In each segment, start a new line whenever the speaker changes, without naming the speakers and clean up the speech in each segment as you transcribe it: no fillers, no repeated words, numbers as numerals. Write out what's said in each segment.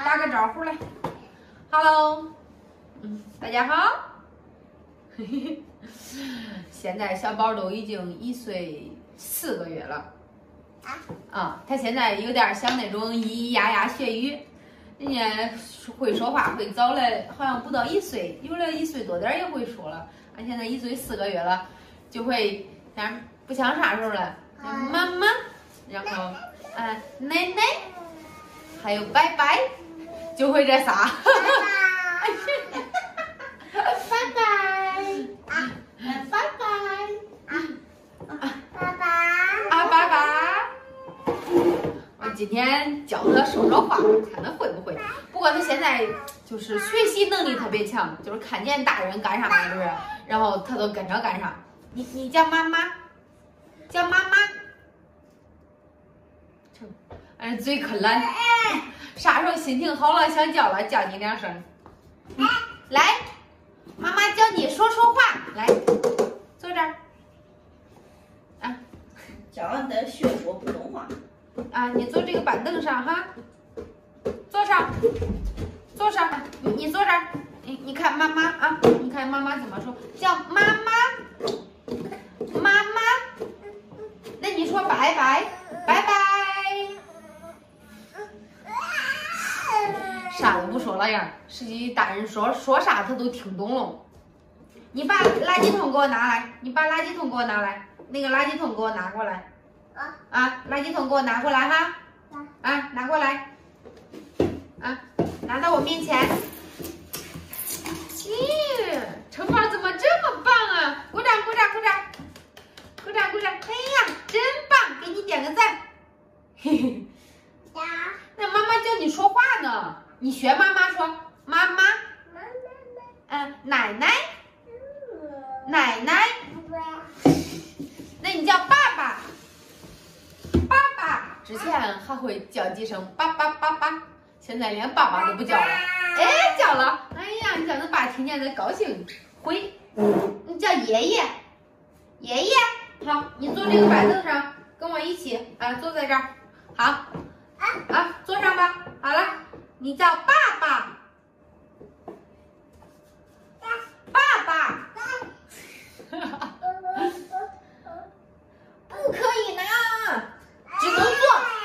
打个招呼来 ，Hello， 大家好。现在小宝都已经1岁4个月了，他现在有点像那种咿咿呀呀学语，人家会说话会早了，好像不到1岁，有了1岁多点也会说了。俺现在1岁4个月了，就会像不像啥时候了，妈妈，然后奶奶，还有拜拜，就会这仨。今天教他说话，看他会不会。不过他现在就是学习能力特别强，就是看见大人干啥是不是，然后他都跟着干啥。你叫妈妈，叫妈妈。嘴可懒，啥时候心情好了想叫了，叫你2声。来，妈妈教你说话，来，坐这儿。
教俺的学说普通话。
你坐这个板凳上哈，坐上，你坐这儿，你看妈妈啊，你看妈妈怎么说，叫妈妈，妈妈，那你说拜拜，拜拜，啥都不说了呀，实际大人说啥他都听懂了。你把垃圾桶给我拿来，那个垃圾桶给我拿过来。垃圾桶给我拿过来哈！拿过来！拿到我面前。城堡怎么这么棒啊！鼓掌！哎呀，真棒！给你点个赞。嘿嘿。那妈妈教你说话呢，你学妈妈说，妈妈。奶奶。奶奶。那你叫爸爸。之前还会叫几声爸爸，现在连爸爸都不叫了。叫了！哎呀，你叫他爸听见他高兴。回，你叫爷爷，爷爷。好，你坐这个板凳上，跟我一起坐在这儿。好，坐上吧。好了，你叫爸爸，不可以呢。只能坐。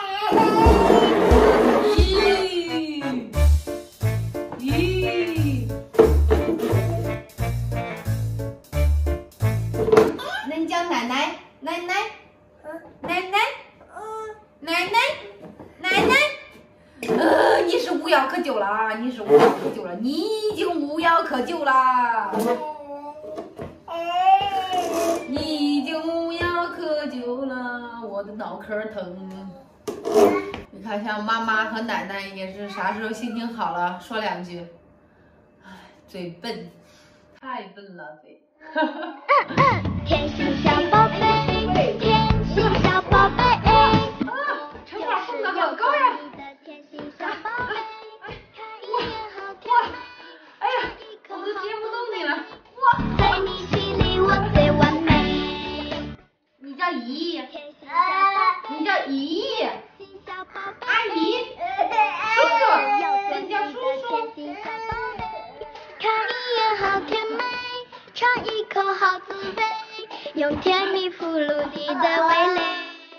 那你叫奶奶，你是无药可救了啊！你已经无药可救了。你已经无药可救了，我的脑壳疼。你看，像妈妈和奶奶也是啥时候心情好了说2句。嘴笨，太笨了嘴。
甜心小宝贝，甜心小宝贝。
城堡蹦得好高呀！
甜心小宝贝，看一眼好甜美。
哎呀，我都接不动你了。
在你心里我最完美。
你叫姨，你叫姨，阿姨，叔叔，那你叫叔叔。
看一眼好甜美，尝一口好滋味，用甜蜜俘虏你的味蕾。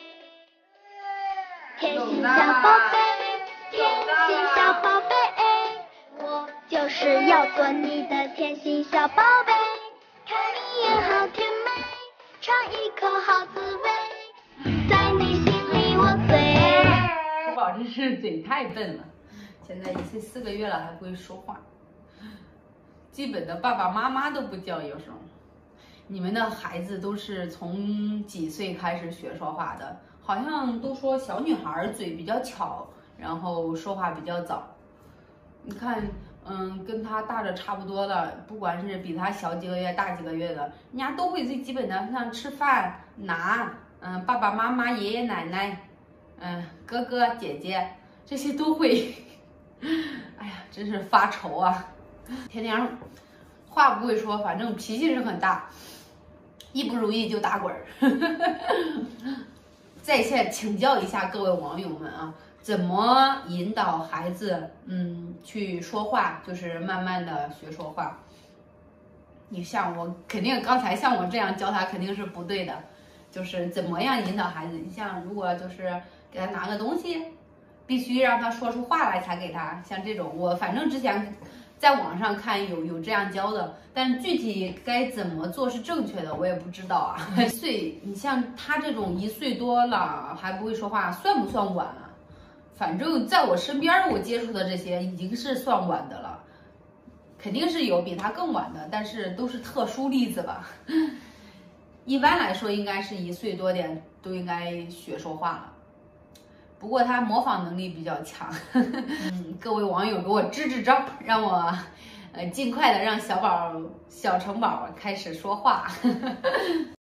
甜心小宝贝，甜心小宝贝，我就是要做你的甜心小宝贝。看一眼好甜美，尝一口好滋味，在你心里我最。
城堡真是嘴太笨了，现在1岁4个月了还不会说话，基本的爸爸妈妈都不叫，有时候。你们的孩子都是从几岁开始学说话的？好像都说小女孩嘴比较巧，然后说话比较早。你看，跟他大着差不多的，不管是比他小几个月、大几个月的，人家都会最基本的，像吃饭、拿，爸爸妈妈、爷爷奶奶，哥哥姐姐这些都会。哎呀，真是发愁啊！天天话不会说，反正脾气是很大，一不如意就打滚儿。在线请教一下各位网友们啊， 怎么引导孩子去说话，就是慢慢的学说话。你像我肯定刚才像我这样教他肯定是不对的，就是怎么样引导孩子。你像如果就是给他拿个东西，必须让他说出话来才给他，像这种我反正之前在网上看有这样教的，但是具体该怎么做是正确的我也不知道啊。1岁，你像他这种1岁多了还不会说话，算不算晚啊？反正在我身边我接触的这些已经是算晚的了，肯定是有比他更晚的，但是都是特殊例子吧。一般来说应该是1岁多点都应该学说话了。不过他模仿能力比较强，各位网友给我支招，让我尽快的让小城堡开始说话。